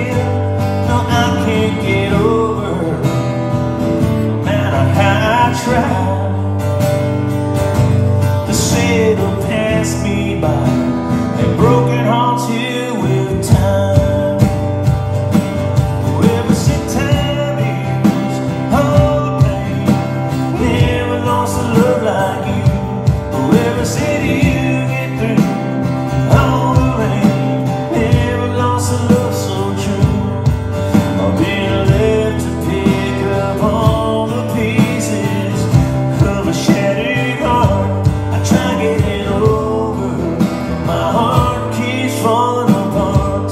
again. No, I can't get over her, no matter how I try. The sail passed me by, and broken hearts heal with time. Whoever said time is all the pain, never lost a love like you. Whoever said you get through all the rain, never lost a love so true. I've been left to pick up all the pieces of a shattered heart. I try getting over, my heart keeps falling apart.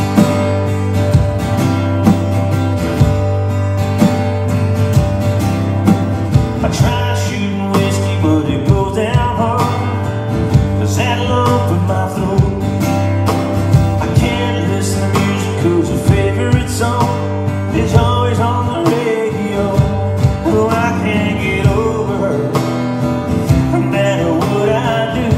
I try shooting whiskey, but it goes down hard, 'cause that lump in my throat. I can't listen to music 'cause your favorite song is always on the radio. Oh, I can't get over her, no matter what I do.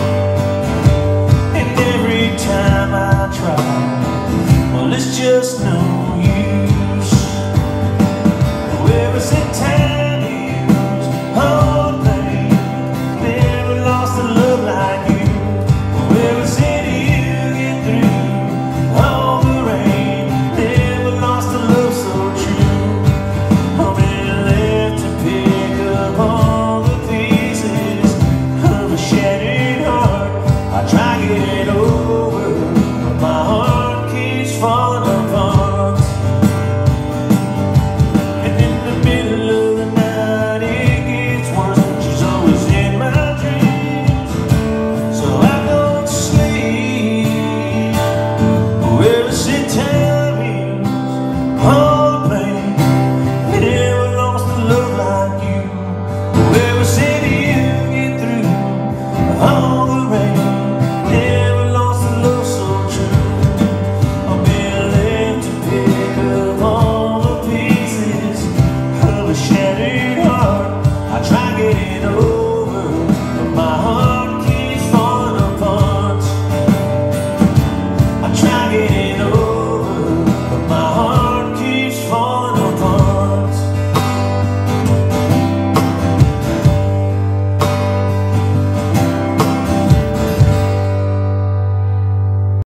And every time I try, well, it's just no